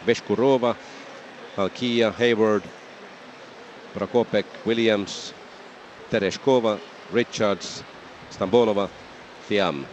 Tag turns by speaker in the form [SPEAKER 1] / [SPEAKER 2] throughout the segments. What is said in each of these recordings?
[SPEAKER 1] Veskurova, Halkia, Hayward, Prokopek, Williams, Tereshkova, Richards, Stambolova, Thiam.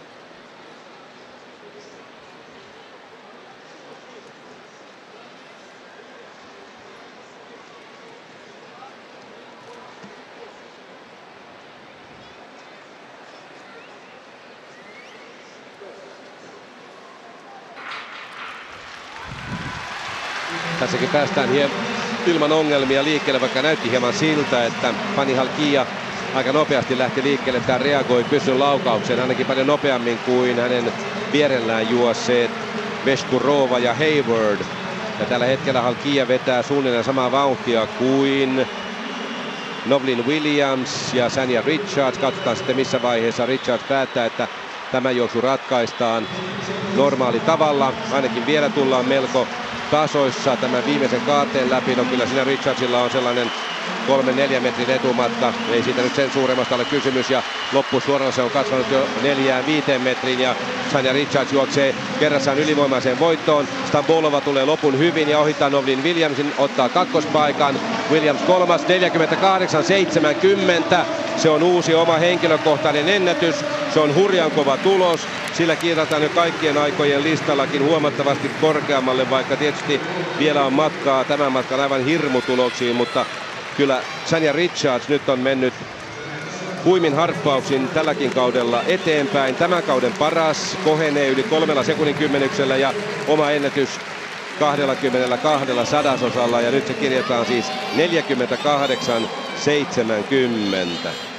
[SPEAKER 1] Tässäkin päästään ilman ongelmia liikkeelle, vaikka näytti hieman siltä, että Pani Halkia aika nopeasti lähti liikkeelle. Tämä reagoi pysyn laukaukseen ainakin paljon nopeammin kuin hänen vierellään juosseet Veskurova ja Hayward. Ja tällä hetkellä Halkia vetää suunnilleen samaa vauhtia kuin Novlin Williams ja Sanja Richards. Katsotaan sitten missä vaiheessa Richards päättää, että tämä juoksu ratkaistaan normaali tavalla. Ainakin vielä tullaan melko tasoissa tämän viimeisen kaarteen läpi. No kyllä siinä Richardsilla on sellainen 3-4 metrin etumatka. Ei siitä nyt sen suuremmasta ole kysymys. Ja loppusuoralla se on kasvanut jo 4-5 metriin. Ja Sanja Richards juoksee kerrassaan ylivoimaiseen voittoon. Stambolova tulee lopun hyvin ja ohittaa Novlin Williamsin. Ottaa kakkospaikan. Williams kolmas 48-70. Se on uusi oma henkilökohtainen ennätys. Se on hurjan kova tulos. Sillä kiirataan jo kaikkien aikojen listallakin huomattavasti korkeammalle, vaikka tietysti vielä on matkaa tämän matkan aivan hirmutuloksiin, mutta kyllä Sanja Richards nyt on mennyt huimin harppauksin tälläkin kaudella eteenpäin. Tämän kauden paras, kohenee yli 3 sekunnin kymmenyksellä ja oma ennätys 22 sadasosalla ja nyt se kirjataan siis 48-70.